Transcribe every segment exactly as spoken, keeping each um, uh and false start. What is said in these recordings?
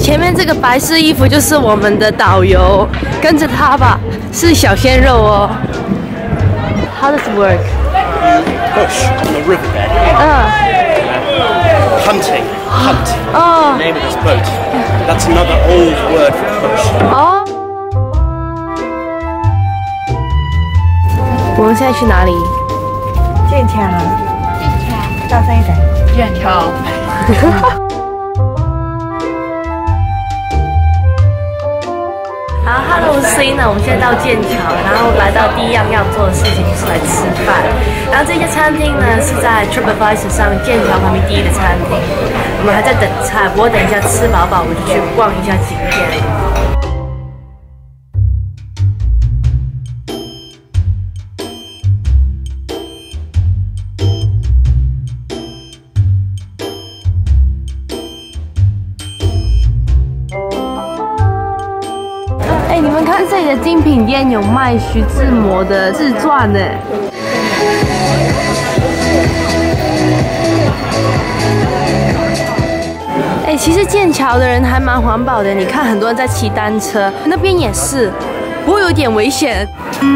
前面这个白色衣服就是我们的导游，跟着他吧，是小鲜肉哦。How does it work? Push on the riverbed. 嗯。 Hunting. Hunt. Oh. The name of this boat. That's another old word for push. 哦。我们现在去哪里？ 剑桥。剑桥。大声一点。剑桥。 好 ，Hello， 我是 Selina， 我们现在到剑桥，然后来到第一样要做的事情就是来吃饭。然后这家餐厅呢是在 TripAdvisor 上剑桥排名第一的餐厅。我们还在等菜，不过等一下吃饱饱，我就去逛一下景点。哎，你们看这里的精品店有卖徐志摩的自传呢。哎，其实剑桥的人还蛮环保的，你看很多人在骑单车，那边也是，不过有点危险。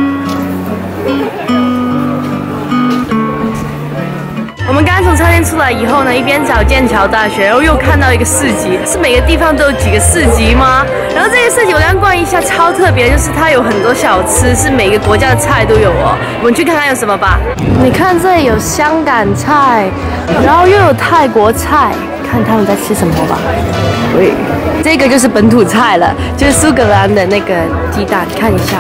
我们刚从餐厅出来以后呢，一边找剑桥大学，然后又看到一个市集，是每个地方都有几个市集吗？然后这个市集我刚逛一下，超特别，就是它有很多小吃，是每个国家的菜都有哦。我们去看看有什么吧。你看这里有香港菜，然后又有泰国菜，看他们在吃什么吧。喂，这个就是本土菜了，就是苏格兰的那个鸡蛋，看一下。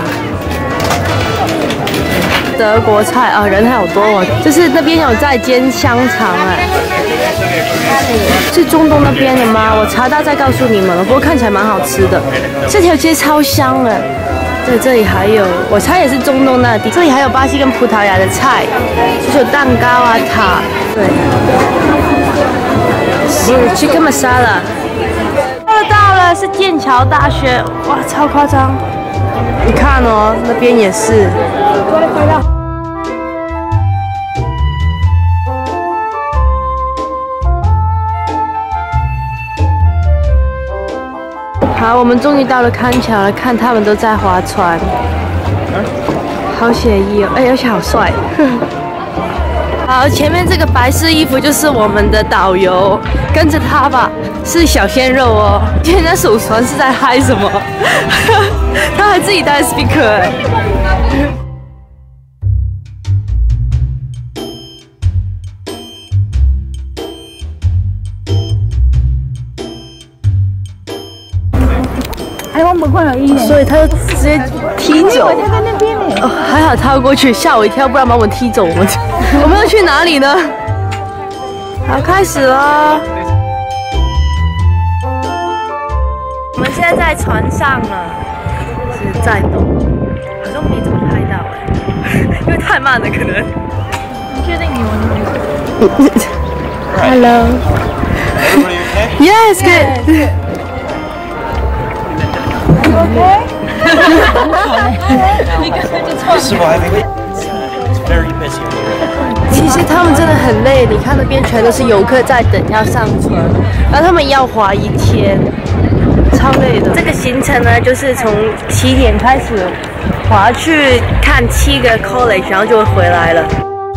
德国菜啊，人好多哦！就是那边有在煎香肠哎，是中东那边的吗？我查到再告诉你们了。不过看起来蛮好吃的，这条街超香的。对，这里还有，我猜也是中东那地。这里还有巴西跟葡萄牙的菜，就是有蛋糕啊、塔。对，是 chicken masala。到了到了，是剑桥大学，哇，超夸张！你看哦，那边也是。 好，我们终于到了康桥了，看他们都在划船，好写意哦！哎，而且好帅。好，前面这个白色衣服就是我们的导游，跟着他吧，是小鲜肉哦。现在手传是在嗨什么？他还自己带 speaker 哎。 哎，我们看有一所以他就直接踢走。 我在那边呢。 哦，还好跳过去，吓我一跳，不然把我们踢走。我们我们要去哪里呢？好，开始了。我们现在在船上了，是在动，好像没怎么拍到哎，因为太慢了可能。 你确定你们 ？Hello. Yes, good. Okay. Surviving. It's very busy. 其实他们真的很累，你看那边全都是游客在等要上船，然后他们要划一天，超累的。这个行程呢，就是从起点开始划去看七个 college， 然后就会回来了。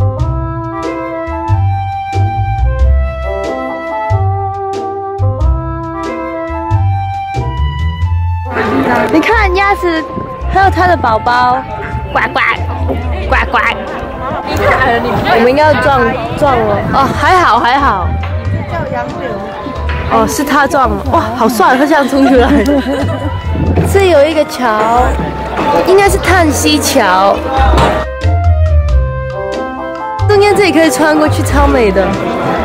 你看鸭子，还有它的宝宝，呱呱呱呱。我们应该要撞撞了哦，还好还好。 叫杨柳。 哦，是他撞了，哇，好帅，他这样冲出来。这有一个桥，应该是叹息桥。中间这里可以穿过去，超美的。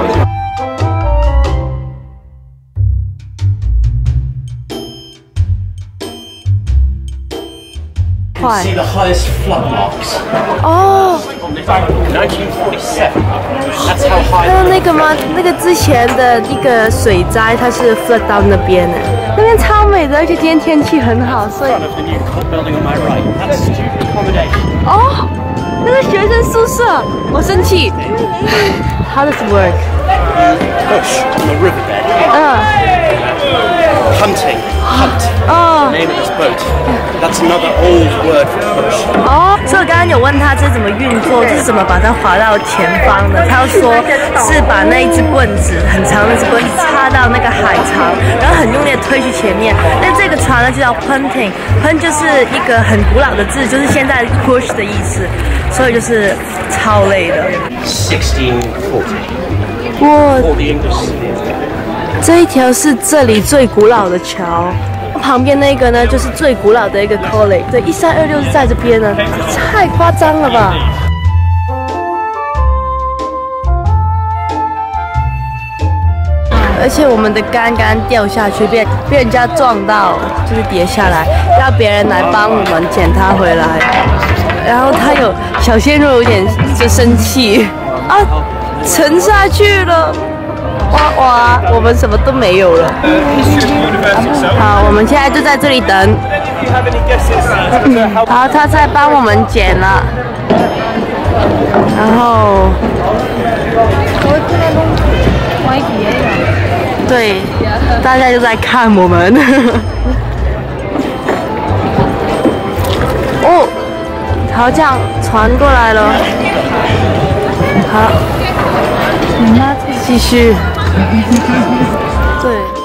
See the highest flood marks. 哦 nineteen forty-seven. That's how high. 还有那个吗？那个之前的一个水灾，它是 flood 到那边的，那边超美的，而且今天天气很好，所以。 Front of the new court building on my right. That's student accommodation. 哦，那是学生宿舍，我生气。How does it work? Push on the riverbed. 嗯。 Hunting. Hunt. Oh. The name of this boat. That's another old word for push. 哦，所以我刚刚有问他这是怎么运作，就是怎么把它划到前方的。他说是把那一只棍子，很长的一只棍子插到那个海床，然后很用力的推去前面。那这个船呢就叫 punting，punt 就是一个很古老的字，就是现在 push 的意思，所以就是超累的。 sixteen forty. 哇， Or the English. 这一条是这里最古老的桥。 旁边那个呢，就是最古老的一个 college， 对，一三二六是在这边呢，太夸张了吧！而且我们的杆杆掉下去，被被人家撞到，就是跌下来，要别人来帮我们捡它回来。然后他有小鲜肉有点就生气啊，沉下去了。 哇哇，我们什么都没有了。好，我们现在就在这里等。好，他在帮我们捡了。然后，对，大家就在看我们。哦，好，这样传过来了。好，继续。对。